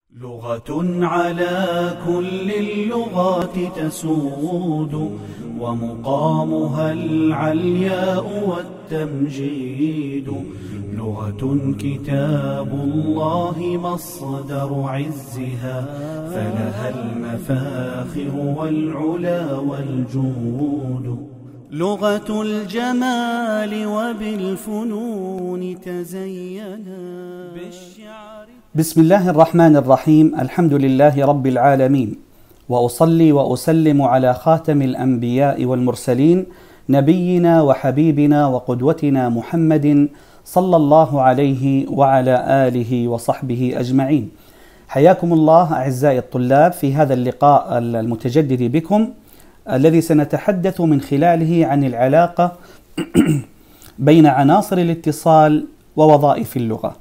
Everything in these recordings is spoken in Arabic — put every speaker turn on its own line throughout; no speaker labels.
لغة على كل اللغات تسود، ومقامها العلياء والتمجيد. لغة كتاب الله مصدر عزها، فلها المفاخر والعلا والجود. لغة الجمال وبالفنون تزينا بالشعر.
بسم الله الرحمن الرحيم. الحمد لله رب العالمين، وأصلي وأسلم على خاتم الأنبياء والمرسلين، نبينا وحبيبنا وقدوتنا محمد صلى الله عليه وعلى آله وصحبه أجمعين. حياكم الله أعزائي الطلاب في هذا اللقاء المتجدد بكم، الذي سنتحدث من خلاله عن العلاقة بين عناصر الاتصال ووظائف اللغة.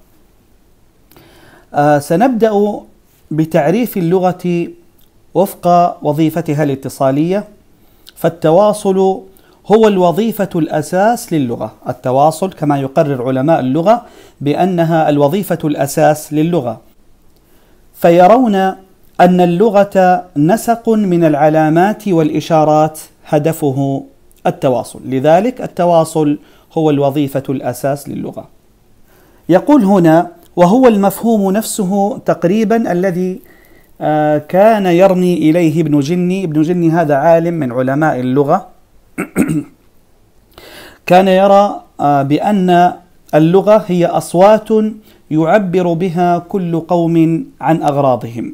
سنبدأ بتعريف اللغة وفق وظيفتها الاتصالية. فالتواصل هو الوظيفة الأساس للغة. التواصل كما يقرر علماء اللغة بأنها الوظيفة الأساس للغة، فيرون أن اللغة نسق من العلامات والإشارات هدفه التواصل، لذلك التواصل هو الوظيفة الأساس للغة. يقول هنا: وهو المفهوم نفسه تقريبا الذي كان يرمي إليه ابن جني. ابن جني هذا عالم من علماء اللغة، كان يرى بأن اللغة هي أصوات يعبر بها كل قوم عن أغراضهم.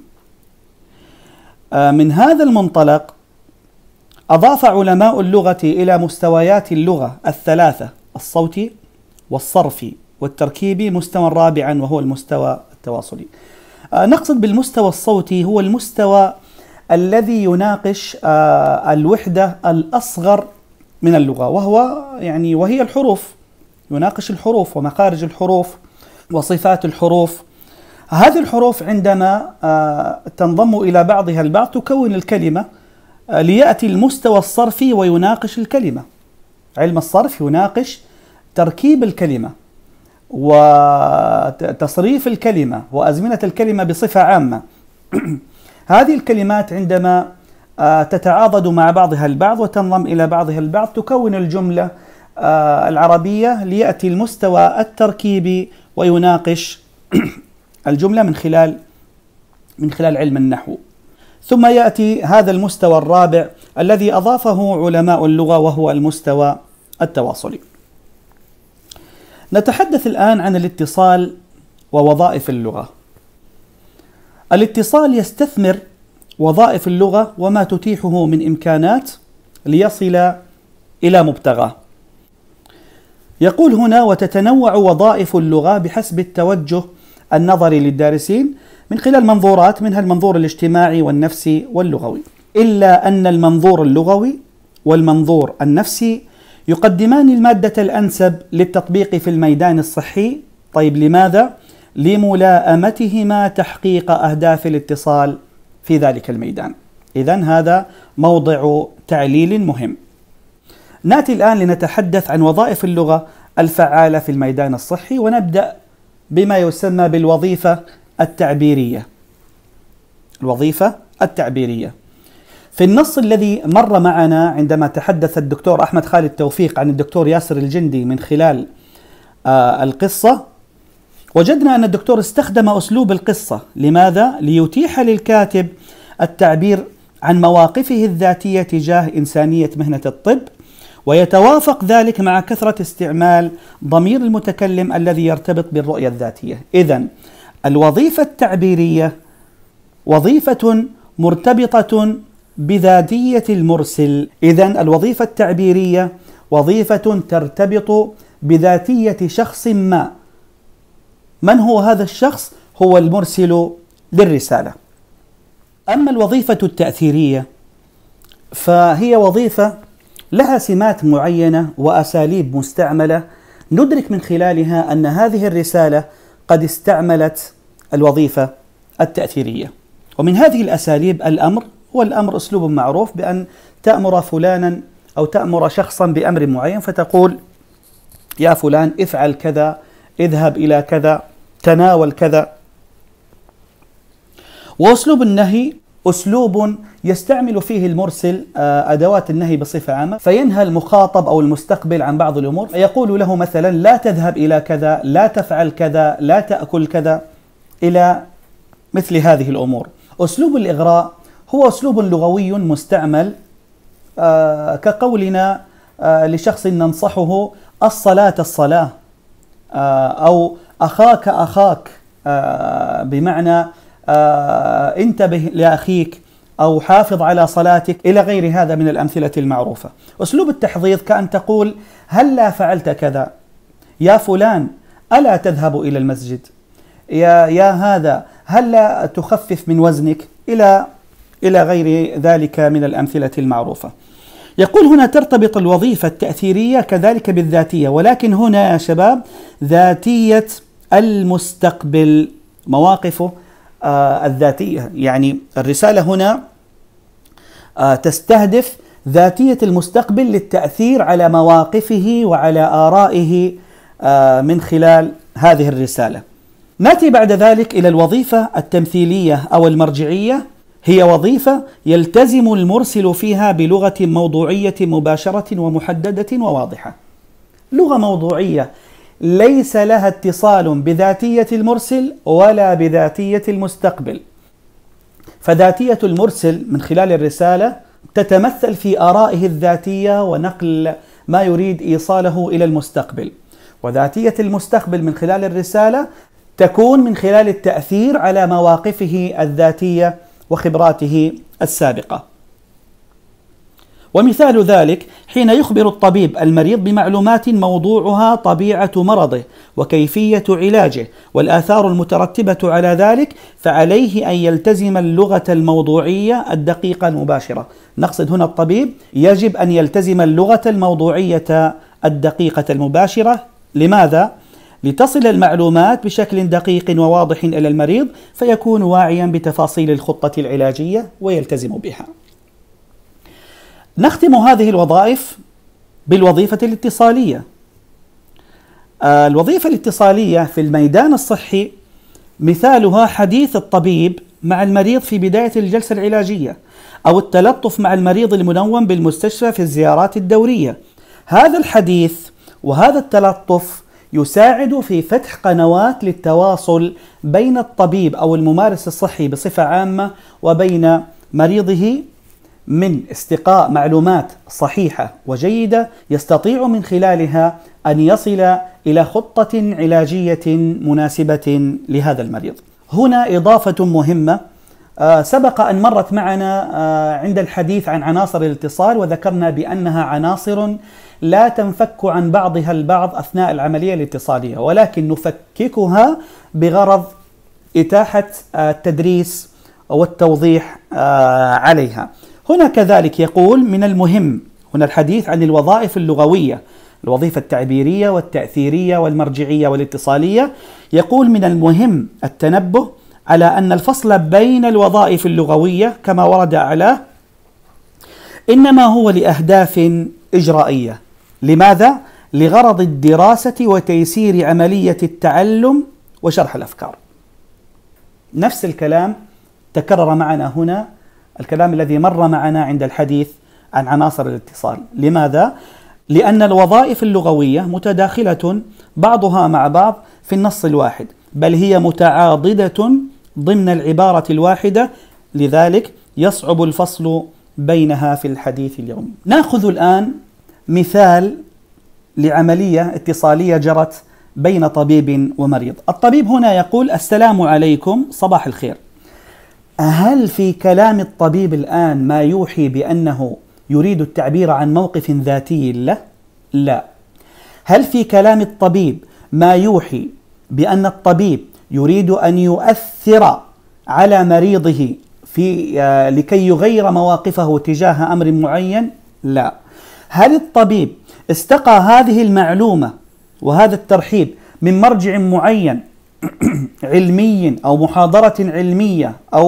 من هذا المنطلق أضاف علماء اللغة إلى مستويات اللغة الثلاثة: الصوتي والصرفي والتركيبي مستوى رابعا، وهو المستوى التواصلي. نقصد بالمستوى الصوتي هو المستوى الذي يناقش الوحدة الأصغر من اللغة، وهي الحروف. يناقش الحروف ومخارج الحروف وصفات الحروف. هذه الحروف عندما تنضم إلى بعضها البعض تكون الكلمة، ليأتي المستوى الصرفي ويناقش الكلمة. علم الصرف يناقش تركيب الكلمة وتصريف الكلمة وأزمنة الكلمة بصفة عامة. هذه الكلمات عندما تتعاضد مع بعضها البعض وتنضم إلى بعضها البعض تكون الجملة العربية، ليأتي المستوى التركيبي ويناقش الجملة من خلال علم النحو. ثم يأتي هذا المستوى الرابع الذي أضافه علماء اللغة، وهو المستوى التواصلي. نتحدث الآن عن الاتصال ووظائف اللغة. الاتصال يستثمر وظائف اللغة وما تتيحه من إمكانات ليصل إلى مبتغاه. يقول هنا: وتتنوع وظائف اللغة بحسب التوجه النظري للدارسين من خلال منظورات، منها المنظور الاجتماعي والنفسي واللغوي، إلا أن المنظور اللغوي والمنظور النفسي يقدمان المادة الأنسب للتطبيق في الميدان الصحي. طيب لماذا؟ لملائمتهما تحقيق أهداف الاتصال في ذلك الميدان. إذن هذا موضع تعليل مهم. نأتي الآن لنتحدث عن وظائف اللغة الفعالة في الميدان الصحي، ونبدأ بما يسمى بالوظيفة التعبيرية. الوظيفة التعبيرية في النص الذي مر معنا عندما تحدث الدكتور أحمد خالد توفيق عن الدكتور ياسر الجندي من خلال القصة، وجدنا أن الدكتور استخدم أسلوب القصة. لماذا؟ ليتيح للكاتب التعبير عن مواقفه الذاتية تجاه إنسانية مهنة الطب، ويتوافق ذلك مع كثرة استعمال ضمير المتكلم الذي يرتبط بالرؤية الذاتية. إذن الوظيفة التعبيرية وظيفة مرتبطة بذاتية المرسل. إذن الوظيفة التعبيرية وظيفة ترتبط بذاتية شخص ما. من هو هذا الشخص؟ هو المرسل للرسالة. أما الوظيفة التأثيرية فهي وظيفة لها سمات معينة وأساليب مستعملة، ندرك من خلالها أن هذه الرسالة قد استعملت الوظيفة التأثيرية. ومن هذه الأساليب الأمر، والأمر أسلوب معروف بأن تأمر فلانا أو تأمر شخصا بأمر معين، فتقول: يا فلان افعل كذا، اذهب إلى كذا، تناول كذا. وأسلوب النهي أسلوب يستعمل فيه المرسل أدوات النهي بصفة عامة، فينهى المخاطب أو المستقبل عن بعض الأمور، يقول له مثلا لا تذهب إلى كذا، لا تفعل كذا، لا تأكل كذا، إلى مثل هذه الأمور. أسلوب الإغراء هو أسلوب لغوي مستعمل كقولنا لشخص ننصحه الصلاة الصلاة، أو أخاك أخاك، بمعنى انتبه لأخيك أو حافظ على صلاتك، إلى غير هذا من الأمثلة المعروفة. أسلوب التحضيض كأن تقول هلا فعلت كذا، يا فلان ألا تذهب إلى المسجد، يا هذا هلا تخفف من وزنك، إلى غير ذلك من الأمثلة المعروفة. يقول هنا ترتبط الوظيفة التأثيرية كذلك بالذاتية، ولكن هنا يا شباب ذاتية المستقبل، مواقفه الذاتية، يعني الرسالة هنا تستهدف ذاتية المستقبل للتأثير على مواقفه وعلى آرائه من خلال هذه الرسالة. نأتي بعد ذلك إلى الوظيفة التمثيلية أو المرجعية، هي وظيفة يلتزم المرسل فيها بلغة موضوعية مباشرة ومحددة وواضحة. لغة موضوعية ليس لها اتصال بذاتية المرسل ولا بذاتية المستقبل، فذاتية المرسل من خلال الرسالة تتمثل في آرائه الذاتية ونقل ما يريد إيصاله إلى المستقبل، وذاتية المستقبل من خلال الرسالة تكون من خلال التأثير على مواقفه الذاتية وخبراته السابقة. ومثال ذلك حين يخبر الطبيب المريض بمعلومات موضوعها طبيعة مرضه وكيفية علاجه والآثار المترتبة على ذلك، فعليه أن يلتزم اللغة الموضوعية الدقيقة المباشرة. نقصد هنا الطبيب يجب أن يلتزم اللغة الموضوعية الدقيقة المباشرة. لماذا؟ لتصل المعلومات بشكل دقيق وواضح إلى المريض، فيكون واعيا بتفاصيل الخطة العلاجية ويلتزم بها. نختم هذه الوظائف بالوظيفة الاتصالية. الوظيفة الاتصالية في الميدان الصحي مثالها حديث الطبيب مع المريض في بداية الجلسة العلاجية، أو التلطف مع المريض المنوم بالمستشفى في الزيارات الدورية. هذا الحديث وهذا التلطف يساعد في فتح قنوات للتواصل بين الطبيب أو الممارس الصحي بصفة عامة وبين مريضه، من استقاء معلومات صحيحة وجيدة يستطيع من خلالها أن يصل إلى خطة علاجية مناسبة لهذا المريض. هنا إضافة مهمة سبق أن مرت معنا عند الحديث عن عناصر الاتصال، وذكرنا بأنها عناصر لا تنفك عن بعضها البعض أثناء العملية الاتصالية، ولكن نفككها بغرض إتاحة التدريس والتوضيح عليها. هنا كذلك يقول من المهم هنا الحديث عن الوظائف اللغوية، الوظيفة التعبيرية والتأثيرية والمرجعية والاتصالية. يقول من المهم التنبه على أن الفصل بين الوظائف اللغوية كما ورد أعلاه إنما هو لأهداف إجرائية. لماذا؟ لغرض الدراسة وتيسير عملية التعلم وشرح الأفكار. نفس الكلام تكرر معنا هنا، الكلام الذي مر معنا عند الحديث عن عناصر الاتصال. لماذا؟ لأن الوظائف اللغوية متداخلة بعضها مع بعض في النص الواحد، بل هي متعاضدة ضمن العبارة الواحدة، لذلك يصعب الفصل بينها في الحديث اليومي. نأخذ الآن مثال لعملية اتصالية جرت بين طبيب ومريض. الطبيب هنا يقول السلام عليكم، صباح الخير. هل في كلام الطبيب الآن ما يوحي بأنه يريد التعبير عن موقف ذاتي له؟ لا. هل في كلام الطبيب ما يوحي بأن الطبيب يريد أن يؤثر على مريضه لكي يغير مواقفه تجاه أمر معين؟ لا. هل الطبيب استقى هذه المعلومة وهذا الترحيب من مرجع معين علمي أو محاضرة علمية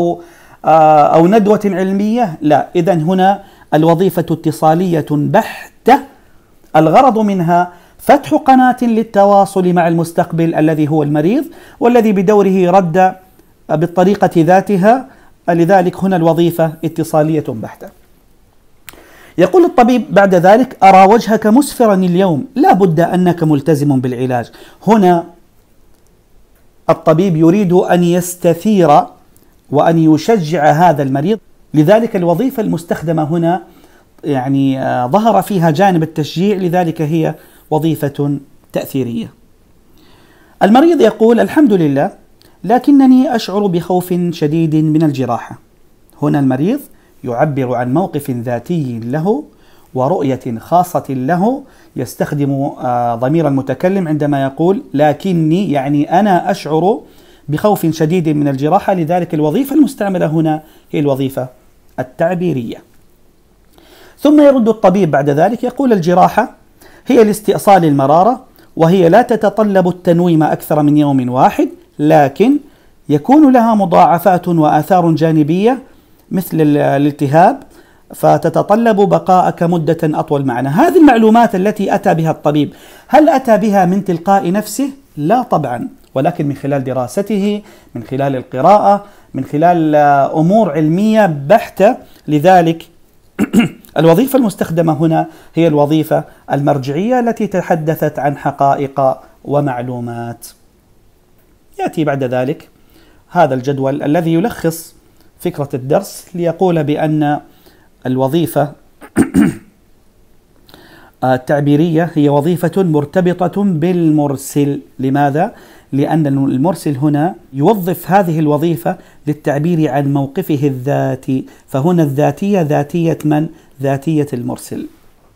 أو ندوة علمية؟ لا. إذن هنا الوظيفة اتصالية بحتة، الغرض منها فتح قناة للتواصل مع المستقبل الذي هو المريض، والذي بدوره رد بالطريقة ذاتها لذلك هنا الوظيفة اتصالية بحتة. يقول الطبيب بعد ذلك: أرى وجهك مسفرا اليوم، لا بد أنك ملتزم بالعلاج. هنا الطبيب يريد أن يستثير وأن يشجع هذا المريض، لذلك الوظيفة المستخدمة هنا يعني ظهر فيها جانب التشجيع، لذلك هي وظيفة تأثيرية. المريض يقول: الحمد لله، لكنني أشعر بخوف شديد من الجراحة. هنا المريض يعبر عن موقف ذاتي له ورؤية خاصة له، يستخدم ضمير المتكلم عندما يقول لكني، يعني أنا أشعر بخوف شديد من الجراحة، لذلك الوظيفة المستعملة هنا هي الوظيفة التعبيرية. ثم يرد الطبيب بعد ذلك يقول: الجراحة هي لاستئصال المرارة، وهي لا تتطلب التنويم أكثر من يوم واحد، لكن يكون لها مضاعفات وآثار جانبية مثل الالتهاب، فتتطلب بقاءك مدة أطول معنا. هذه المعلومات التي أتى بها الطبيب، هل أتى بها من تلقاء نفسه؟ لا طبعا، ولكن من خلال دراسته، من خلال القراءة، من خلال أمور علمية بحتة. لذلك الوظيفة المستخدمة هنا هي الوظيفة المرجعية التي تحدثت عن حقائق ومعلومات. يأتي بعد ذلك هذا الجدول الذي يلخص فكرة الدرس، ليقول بأن الوظيفة التعبيرية هي وظيفة مرتبطة بالمرسل. لماذا؟ لأن المرسل هنا يوظف هذه الوظيفة للتعبير عن موقفه الذاتي، فهنا الذاتية ذاتية من؟ ذاتية المرسل.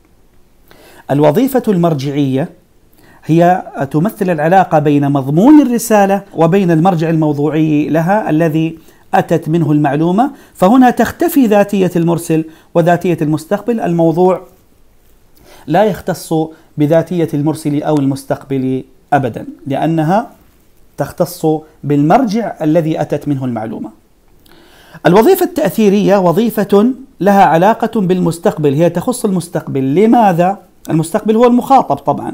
الوظيفة المرجعية هي تمثل العلاقة بين مضمون الرسالة وبين المرجع الموضوعي لها الذي أتت منه المعلومة، فهنا تختفي ذاتية المرسل وذاتية المستقبل. الموضوع لا يختص بذاتية المرسل أو المستقبل أبدا، لأنها تختص بالمرجع الذي أتت منه المعلومة. الوظيفة التأثيرية وظيفة لها علاقة بالمستقبل، هي تخص المستقبل. لماذا؟ المستقبل هو المخاطب طبعا،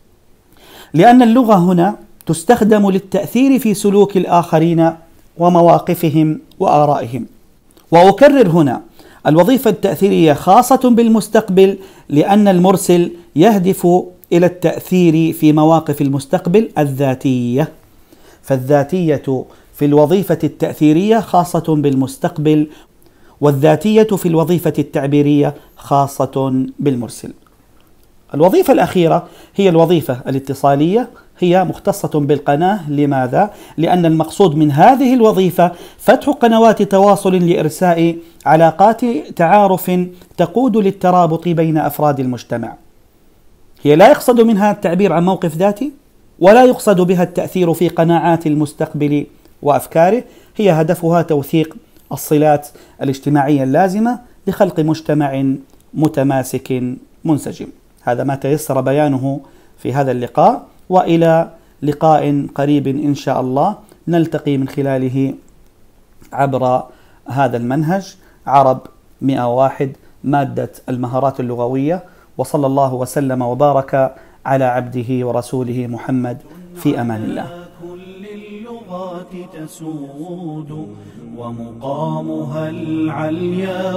لأن اللغة هنا تستخدم للتأثير في سلوك الآخرين ومواقفهم وآرائهم. وأكرر هنا، الوظيفة التأثيرية خاصة بالمستقبل، لأن المرسل يهدف إلى التأثير في مواقف المستقبل الذاتية، فالذاتية في الوظيفة التأثيرية خاصة بالمستقبل، والذاتية في الوظيفة التعبيرية خاصة بالمرسل. الوظيفة الأخيرة هي الوظيفة الاتصالية، هي مختصة بالقناة. لماذا؟ لأن المقصود من هذه الوظيفة فتح قنوات تواصل لإرساء علاقات تعارف تقود للترابط بين أفراد المجتمع. هي لا يقصد منها التعبير عن موقف ذاتي، ولا يقصد بها التأثير في قناعات المستقبل وأفكاره، هي هدفها توثيق الصلات الاجتماعية اللازمة لخلق مجتمع متماسك منسجم. هذا ما تيسر بيانه في هذا اللقاء، وإلى لقاء قريب إن شاء الله نلتقي من خلاله عبر هذا المنهج عرب 101 مادة المهارات اللغوية. وصلى الله وسلم وبارك على عبده ورسوله محمد، في أمان الله.
كل اللغات تسود ومقامها العلياء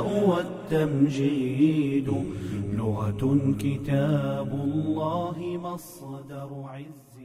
والتمجيد، لغة كتاب الله مصدر عز.